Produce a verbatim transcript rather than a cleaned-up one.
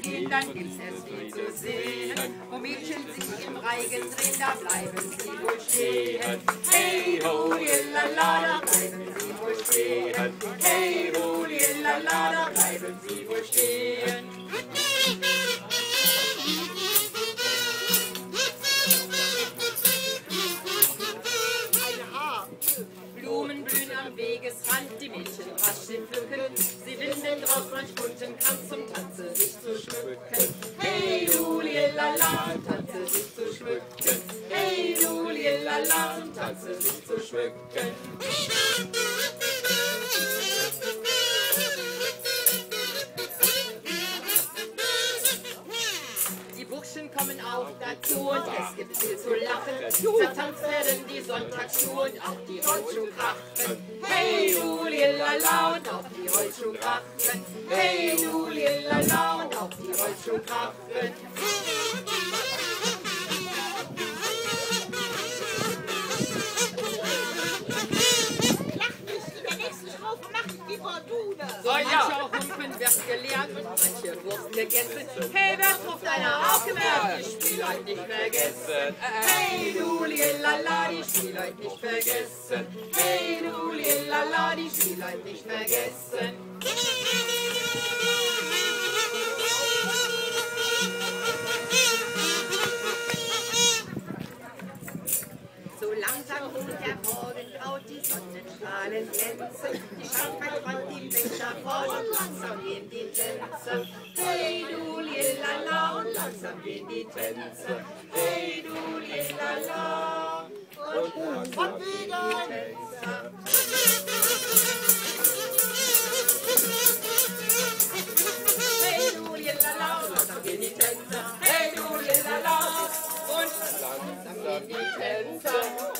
geht, dann gibt's es viel zu sehen. Wo Mädchen sich im Reigen drehen, da bleiben sie wohl stehen. Hey, ho, lala, da bleiben sie wohl stehen. Hey, ho, lala, da bleiben sie wohl stehen. Blumen blühen am Wegesrand, die Mädchen rasch den pflücken. Sie winden draus manch bunten Kranz zum Tanze sich zu schmücken. Hey du lilala, tanze sich zu schmücken. Hey du lilala, tanze sich zu schmücken. Burschen kommen auch dazu und es gibt viel zu lachen. Zertanzt werden die Sonntagsschuhe und auch die Rollschuhe krachen. Hey du lilala und auch die Rollschuhe krachen. Hey du lilala und auch die Rollschuhe krachen. Soll ja auch Humpen wird gelehrt und manche Wurst gegessen. Hey, wer ruft einer aufgemerkt? Die Spielleut nicht vergessen. Hey, du lilala, die Spielleut nicht vergessen. Hey, du lilala, die Spielleut nicht vergessen. So langsam kommt der Morgengraut, die Sonnenstrahlen glänzen. Die Scharfheit von dem Becher vor und langsam gehen die Tänze. Hey du lilala und langsam gehen die Tänze. Hey du lilala und langsam gehen die Tänze. Hey du lilala und langsam gehen die Tänze. Hey du lilala und langsam gehen die Tänze.